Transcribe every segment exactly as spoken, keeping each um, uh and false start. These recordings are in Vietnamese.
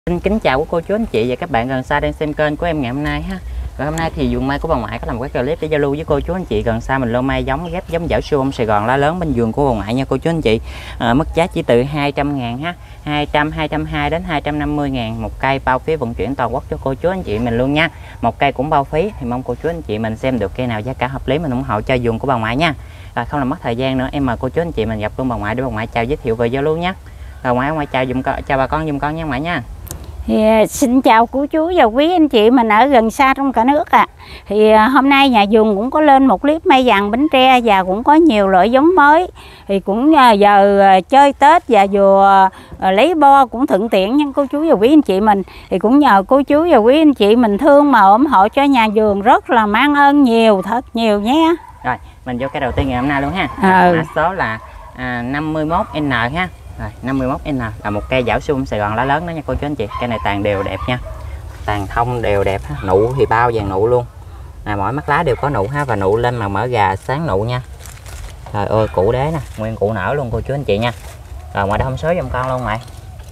Xin kính chào của cô chú anh chị và các bạn gần xa đang xem kênh của em ngày hôm nay ha. Và hôm nay thì vườn mai của bà ngoại có làm cái clip để giao lưu với cô chú anh chị gần xa mình lô mai giống ghép giống dảo siêu Sài Gòn lá lớn bên vườn của bà ngoại nha cô chú anh chị. À, mức giá chỉ từ hai trăm ngàn ha, hai trăm, hai trăm hai mươi đến hai trăm năm mươi ngàn một cây, bao phí vận chuyển toàn quốc cho cô chú anh chị mình luôn nha. Một cây cũng bao phí, thì mong cô chú anh chị mình xem được cây nào giá cả hợp lý mình ủng hộ cho vườn của bà ngoại nha. Và không làm mất thời gian nữa, em mời cô chú anh chị mình gặp luôn bà ngoại để bà ngoại chào giới thiệu về giao lưu nha. Bà ngoại ngoại chào dùm con, chào bà con dùm con nha ngoại nha. Thì xin chào cô chú và quý anh chị mình ở gần xa trong cả nước ạ. À. Thì hôm nay nhà vườn cũng có lên một clip mai vàng Bến Tre và cũng có nhiều loại giống mới. Thì cũng giờ chơi Tết và vừa lấy bo cũng thuận tiện nha cô chú và quý anh chị mình. Thì cũng nhờ cô chú và quý anh chị mình thương mà ủng hộ cho nhà vườn, rất là mang ơn nhiều, thật nhiều nhé. Rồi mình vô cái đầu tiên ngày hôm nay luôn ha. Ừ. Mã số là à, năm mươi mốt N ha. Rồi, năm mươi mốt N là một cây dảo siêu Sài Gòn lá lớn đó nha cô chú anh chị. Cây này tàn đều đẹp nha, tàn thông đều đẹp ha. Nụ thì bao vàng nụ luôn nè, mỗi mắt lá đều có nụ ha, và nụ lên mà mở gà sáng nụ nha. Trời ơi củ đế nè, nguyên củ nở luôn cô chú anh chị nha. Rồi ngoài đó thông số giùm con luôn ngoại.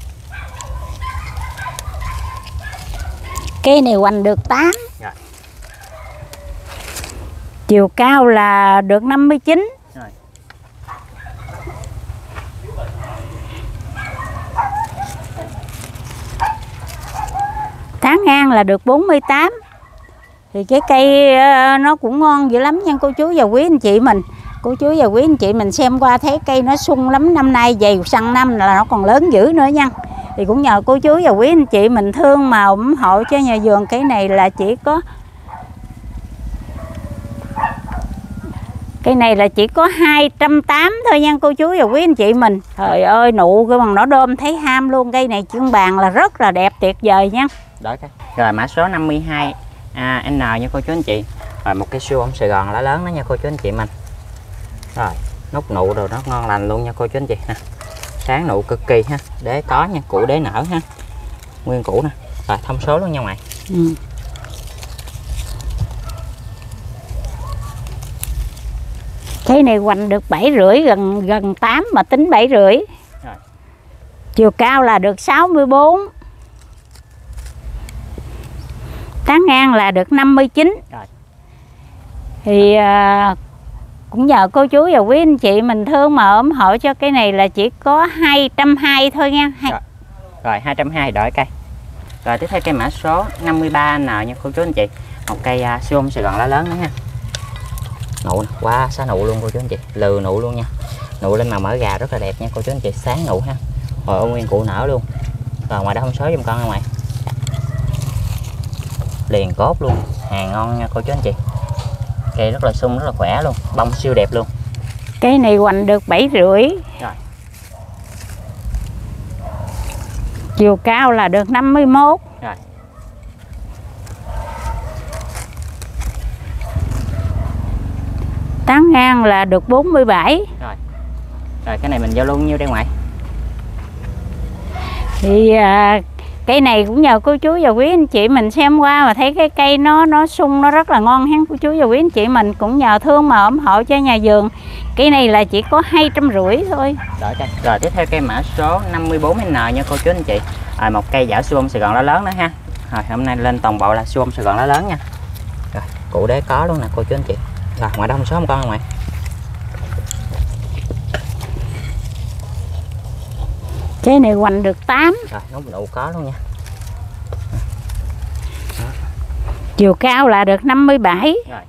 Cây này hoành được tám. Rồi. Chiều cao là được năm mươi chín. Rồi. Tán ngang là được bốn mươi tám. Thì cái cây nó cũng ngon dữ lắm nha cô chú và quý anh chị mình. Cô chú và quý anh chị mình xem qua thấy cây nó sung lắm, năm nay dày sang năm là nó còn lớn dữ nữa nha. Thì cũng nhờ cô chú và quý anh chị mình thương mà ủng hộ cho nhà vườn. Cái này là chỉ có Cây này là chỉ có hai trăm tám mươi thôi nha cô chú và quý anh chị mình. Trời ơi nụ cái bằng nó đơm thấy ham luôn. Cây này chuyên bàn là rất là đẹp tuyệt vời nha. Đó cái. Rồi mã số năm mươi hai à, N nha cô chú anh chị. Rồi một cái siêu Sài Gòn lá lớn đó nha cô chú anh chị mình. Rồi nút nụ rồi nó ngon lành luôn nha cô chú anh chị nè. Sáng nụ cực kỳ ha, đế có nha, củ đế nở ha, nguyên củ nè. Rồi thông số luôn nha ngoại. Ừ. Cây này hoành được bảy rưỡi, gần gần tám mà tính bảy rưỡi. Rồi. Chiều cao là được sáu mươi bốn. Tán ngang là được năm mươi chín. Rồi. Thì à, cũng nhờ cô chú và quý anh chị mình thương mà ủng hộ cho cái này là chỉ có hai trăm hai mươi thôi nha. Rồi, rồi hai trăm hai mươi đổi cây. Rồi tiếp theo cây mã số năm mươi ba N nha cô chú anh chị. Một cây uh, siêu Sài Gòn lá lớn nữa nha. Nụ quá xá nụ luôn cô chú anh chị, lừ nụ luôn nha. Nụ lên màu mở gà rất là đẹp nha cô chú anh chị, sáng nụ ha. Rồi nguyên củ nở luôn. Rồi ngoài đó thông số giùm con nha ngoại. Liền cốt luôn, hàng ngon nha cô chú anh chị. Cây rất là sung, rất là khỏe luôn, bông siêu đẹp luôn. Cây này hoành được bảy rưỡi. Rồi. Chiều cao là được năm mươi mốt. Rồi. Tán ngang là được bốn mươi bảy. Rồi. Rồi cái này mình giao lưu nhiêu đây ngoại? Thì à, cây này cũng nhờ cô chú và quý anh chị mình xem qua mà thấy cái cây nó nó sung nó rất là ngon ha cô chú và quý anh chị mình, cũng nhờ thương mà ủng hộ cho nhà vườn. Cây này là chỉ có hai trăm rưỡi thôi. Rồi, rồi tiếp theo cây mã số năm mươi bốn N nha cô chú anh chị. Rồi một cây dảo siêu Sài Gòn lá lớn nữa ha. Rồi hôm nay lên toàn bộ là siêu Sài Gòn lá lớn nha. Rồi củ đế có luôn nè cô chú anh chị. Rồi ngoài đó không số không con ngoại. Cái này hoành được tám. Rồi nút nụ có luôn nha. Đó. Chiều cao là được năm mươi bảy. Rồi.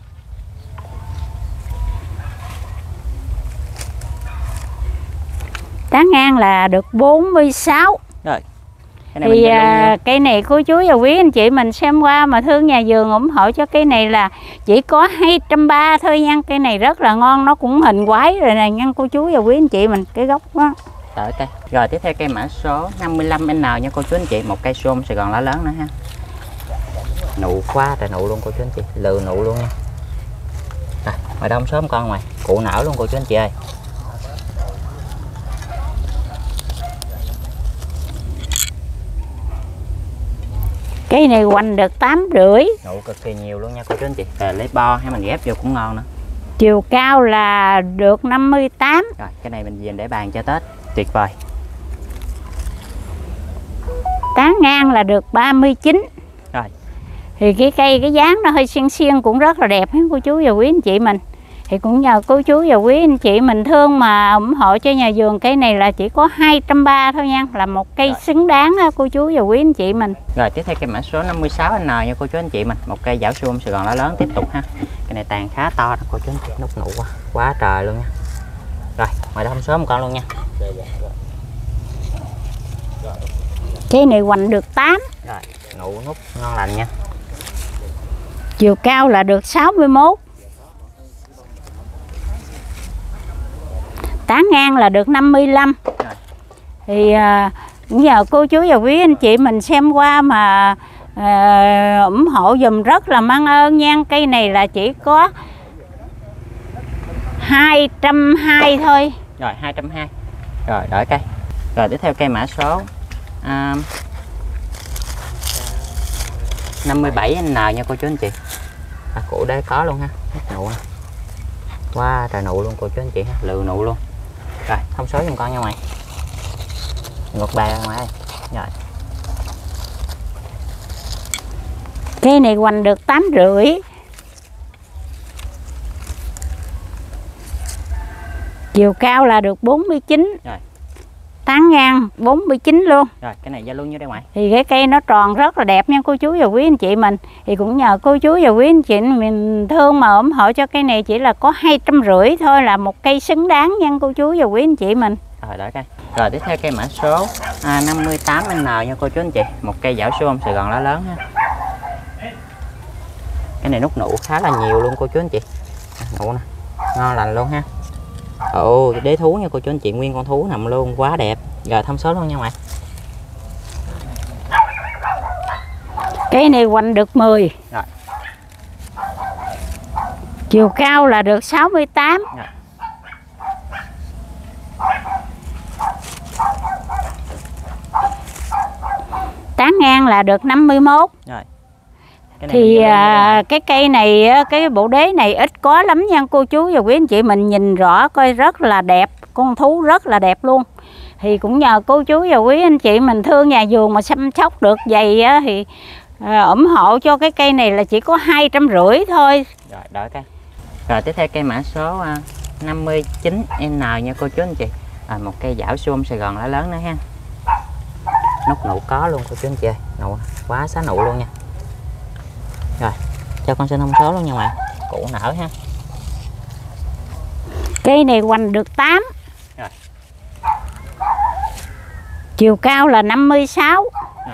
Tán ngang là được bốn mươi sáu. Rồi. Cái này thì mình à, cây này cô chú và quý anh chị mình xem qua mà thương nhà vườn ủng hộ cho cây này là chỉ có hai trăm ba mươi thôi nha. Cây này rất là ngon, nó cũng hình quái rồi nè nha cô chú và quý anh chị mình, cái gốc đó. Rồi, cây. Rồi tiếp theo cây mã số năm mươi lăm N nha cô chú anh chị, một cây xôm Sài Gòn lá lớn nữa ha. Nụ quá trời nụ luôn cô chú anh chị, lừ nụ luôn nha. Rồi ngoài đông sớm con ngoài, cụ nở luôn cô chú anh chị ơi. Cây này hoành được tám rưỡi. Nụ cực kỳ nhiều luôn nha cô chú anh chị. Về lấy bo hay mình ghép vô cũng ngon nữa. Chiều cao là được năm mươi tám. Rồi cái này mình về để bàn cho Tết tuyệt vời. Tán ngang là được ba mươi chín. Rồi. Thì cái cây cái dáng nó hơi xiên xiên cũng rất là đẹp hết cô chú và quý anh chị mình. Thì cũng nhờ cô chú và quý anh chị mình thương mà ủng hộ cho nhà vườn. Cây này là chỉ có hai trăm ba mươi thôi nha, là một cây Rồi. xứng đáng đó, cô chú và quý anh chị mình. Rồi tiếp theo cây mã số năm mươi sáu N nha cô chú anh chị mình, một cây giảo suông Sài Gòn lá lớn tiếp tục ha. Cây này tàn khá to đó cô chú anh chị, nút nụ quá, quá trời luôn nha. Rồi ngoài đó thông số một con luôn nha. Cây này hoành được tám. Rồi nụ nút ngon lành nha. Chiều cao là được sáu mươi mốt. Tán ngang là được năm mươi lăm. Rồi. Thì à, nhờ cô chú và quý anh chị mình xem qua mà à, ủng hộ dùm rất là mang ơn nha. Cây này là chỉ có hai trăm hai mươi thôi. Rồi hai trăm hai mươi. Rồi đợi cây. Rồi tiếp theo cây mã số à, năm mươi bảy N nha cô chú anh chị. À, củ đế có luôn ha, nụ nè. Quá trời nụ luôn cô chú anh chị ha, lừ nụ luôn. Rồi thông số giùm con nha mày. Ngược bài ra ngoài. Rồi. Cây này hoành được tám rưỡi. Chiều cao là được bốn mươi chín. Rồi. Tán ngang bốn mươi chín luôn. Rồi cái này giao luôn như đây ngoài. Thì cái cây nó tròn rất là đẹp nha cô chú và quý anh chị mình. Thì cũng nhờ cô chú và quý anh chị mình thương mà ủng hộ cho cây này chỉ là có hai trăm rưỡi thôi, là một cây xứng đáng nha cô chú và quý anh chị mình. Rồi đợi cây. Rồi tiếp theo cây mã số à, năm mươi tám N nha cô chú anh chị, một cây giảo suông Sài Gòn lá lớn ha. Cái này nút nụ khá là nhiều luôn cô chú anh chị. À, nụ nè, ngon lành luôn ha. Ồ đế thú nha cô chú anh chị, nguyên con thú nằm luôn, quá đẹp. Rồi thông số luôn nha ngoại. Cây này hoành được mười. Rồi. Chiều cao là được sáu mươi tám. Rồi. Tán ngang là được năm mươi mốt. Rồi. Cái này Thì mình à, cái cây này, cái bộ đế này ít có lắm nha cô chú và quý anh chị mình, nhìn rõ coi rất là đẹp, con thú rất là đẹp luôn. Thì cũng nhờ cô chú và quý anh chị mình thương nhà vườn mà chăm sóc được vậy á, thì à, ủng hộ cho cái cây này là chỉ có hai trăm rưỡi thôi. Rồi đợi cây. Rồi tiếp theo cây mã số à, năm mươi chín N nha cô chú anh chị. À, một cây giảo suông Sài Gòn lá lớn nữa ha. Nút nụ có luôn cô chú anh chị ơi, nụ quá xá nụ luôn nha. Rồi cho con xin thông số luôn nha ngoại. Củ nở ha. Cây này hoành được tám. Rồi. Chiều cao là năm mươi sáu. Rồi.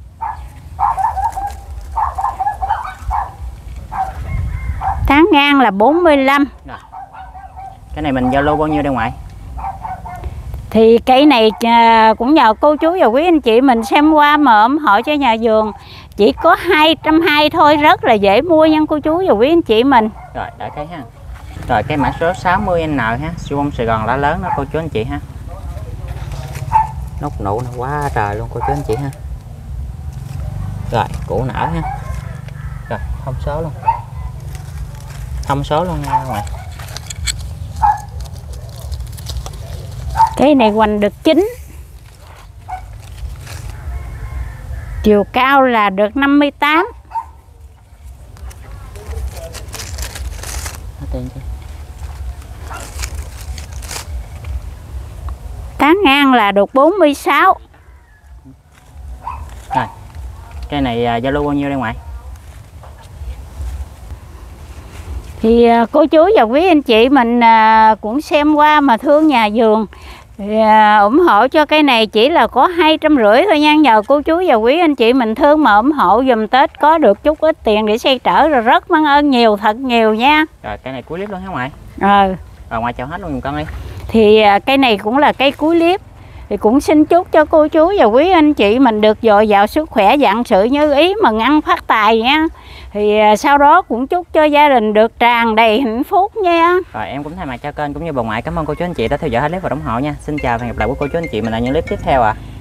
Tán ngang là bốn mươi lăm. Rồi. Cái này mình giao lưu bao nhiêu đây ngoại? Thì cây này à, cũng nhờ cô chú và quý anh chị mình xem qua mà ủng hộ cho nhà vườn chỉ có hai trăm hai mươi thôi, rất là dễ mua nha cô chú và quý anh chị mình. Rồi đợi cây ha. Rồi cây mã số sáu mươi N ha, suông Sài Gòn lá lớn đó cô chú anh chị ha. Nút nụ nó quá trời luôn cô chú anh chị ha. Rồi củ nở ha. Rồi thông số luôn. Thông số luôn nha ngoại. Cây này hoành được chín. Chiều cao là được năm mươi tám. Tán ngang là được bốn mươi sáu. Rồi cây này à, giao lưu bao nhiêu đây ngoại? Thì à, cô chú và quý anh chị mình à, cũng xem qua mà thương nhà vườn thì, à, ủng hộ cho cây này chỉ là có hai trăm rưỡi thôi nha. Nhờ cô chú và quý anh chị mình thương mà ủng hộ dùm Tết có được chút ít tiền để xây trở, rồi rất mang ơn nhiều, thật nhiều nha. Rồi cây này cuối clip luôn hả ngoại? Ờ. Rồi ngoại chào hết luôn con đi. Thì à, cây này cũng là cây cuối clip. Thì cũng xin chúc cho cô chú và quý anh chị mình được dồi dào sức khỏe, vạn sự như ý mà ăn phát tài nha. Thì à, sau đó cũng chúc cho gia đình được tràn đầy hạnh phúc nha. Rồi em cũng thay mặt cho kênh cũng như bà ngoại cảm ơn cô chú anh chị đã theo dõi hết clip và ủng hộ nha. Xin chào và hẹn gặp lại của cô chú anh chị mình ở những clip tiếp theo ạ. À.